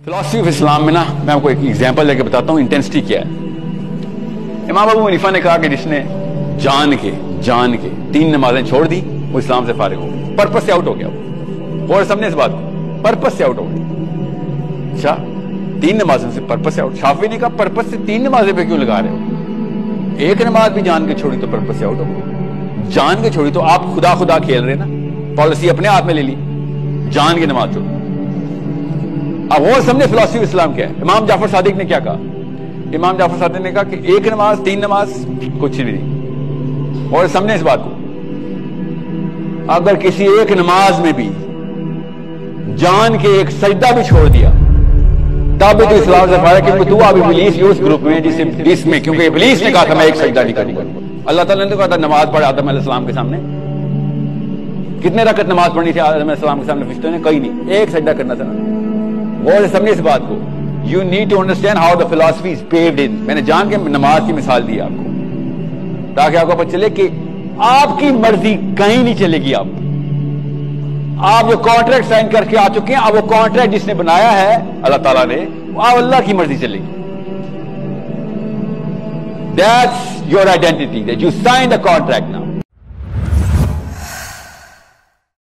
Philosophy of اسلام میں نا میں آپ کو ایک ایگزامپل لے کے بتاتا ہوں انٹینسٹی کیا ہے. امام ابو حنیفہ نے کہا کہ جس نے جان کے 3 نمازیں چھوڑ دی وہ اسلام سے فارغ ہو گیا, پرپس سے آؤٹ ہو گیا. وہ سمجھے اس بات کو, پرپس سے آؤٹ ہو گیا. اچھا 3 نمازوں سے پرپس سے آؤٹ. شافعی نے کہا پرپس سے 3 نمازیں پہ کیوں لگا رہے ہو, ایک نماز بھی جان کے چھوڑی تو پرپس سے آؤٹ ہو گئی. جان کے چھوڑی تو آپ خدا کھیل رہے نا, پالیسی اپنے ہاتھ میں لے لی, جان کی نماز چھوڑی. اب وہ سمجھے فلاسفی آف اسلام کیا ہے. امام جعفر صادق نے کیا کہا, امام جعفر صادق نے کہا کہ ایک نماز 3 نماز کچھ بھی نہیں. اور سمجھے اس بات کو, اگر کسی ایک نماز میں بھی جان کے ایک سجدہ بھی چھوڑ دیا تب بھی تو اسلام سے فارغ, کیونکہ تو اب ابلیس اس گروپ میں جس میں, کیونکہ ابلیس نے کہا تھا میں ایک سجدہ نہیں کروں گا. اللہ تعالیٰ نے کہا تھا نماز پڑھ آدم علیہ السلام کے سامنے, کتنے رکعت نماز پڑھنی تھی آدم علیہ السلام کے سامنے فرشتوں نے, کہیں نہیں, ایک سجدہ کرنا تھا. غور سے سمجھے اس بات کو. You need to understand how the philosophy is paved in. میں نے جان کے نماز کی مثال دی آپ کو تاکہ آپ کو پتہ چلے کہ آپ کی مرضی کہیں نہیں چلے گی. آپ جو کانٹریکٹ سائن کر کے آ چکے ہیں, اب وہ کانٹریکٹ جس نے بنایا ہے اللہ تعالیٰ نے, اب اللہ کی مرضی چلے گی. That's your identity, that you signed a contract now.